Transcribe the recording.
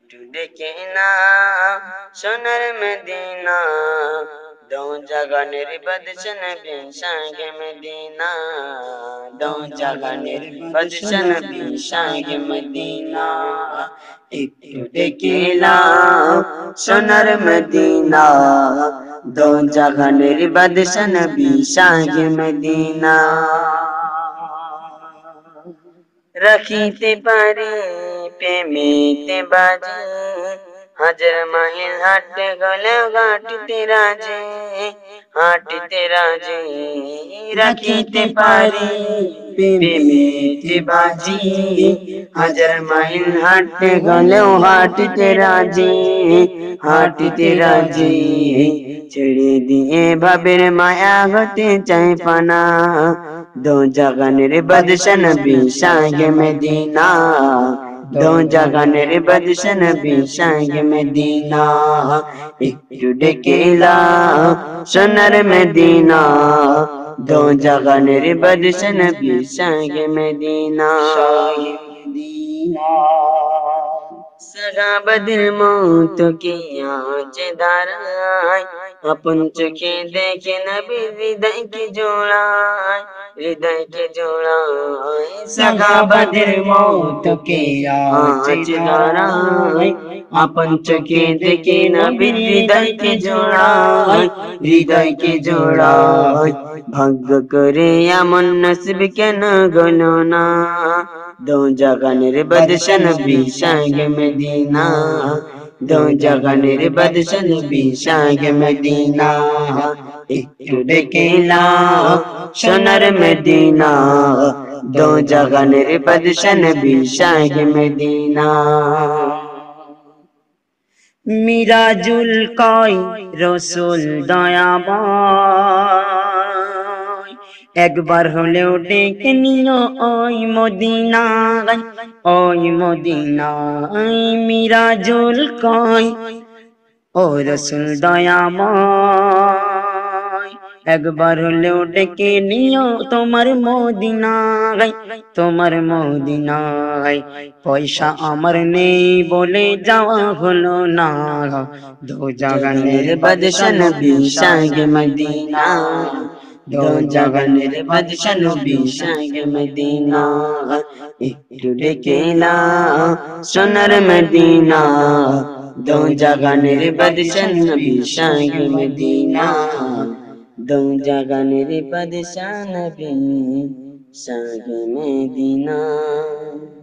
একটু ডেকে না সোনার মদিনা দো জাগানের বাদশা নবী শাহে মদিনা দো জাগানের বাদশা নবী শাহে মদিনা একটু ডেকে না সোনার মদিনা দো জাগানের বাদশা নবী শাহে মদিনা রাখিতে পারি প্রেমেতে বাজি হাজার মাইল হাঁটতে গেলে ঘাটতে রাজে হাঁটতে রাজে রাখিতে পারি প্রেমেতে বাজি হাজার মাইল হাঁটতে গেলেও হাঁটতে রাজে হাঁটতে রাজে ছেড়ে দিয়ে ভাবের মায়া হতে চাই পানা दो जगन बदशन भी शाह मदीना दो जगन बदशन भी शाह मदीना एक डेकेला सोनर मदीना दो जगन बदशन भी शाह मदीना सगाबदिल मौत की आँच दाराय अपन चोखे देखे नबी हृदय की जोड़ाय हृदय के जोड़ाय सगाबदिल मौत की आँच दाराय अपन चोखे देखे नबी हृदय के जोड़ाय हृदय के जोड़ाय भाग्य करे एमन नसीब केन गलो ना दो जगन बदशन भी शाह मदीना दो जगन बदशन भी शाह मदीना एक डेकेला सोनर मदीना दो जगन बदशन भी शाह मदीना मिराजुल कोई रसूल दयामय একবার হলেও ডেকে নিও ওই মদিনায় ওই মদিনায় মিরাজুল কয় ও রসুল দয়াময় একবার হলেও ডেকে নিও তোমার মদিনায় তোমার মদিনায় পয়সা আমার নেই বলে যাওয়া হলো না দো জাগানের বাদশা নবী শাহ মদিনা दो जगन बदशा नबी शाह मदीना एक डेकेला सोनर मदीना दो जगन बदशा नबी शाह मदीना दो जगन बदशा नबी शाह मदीना।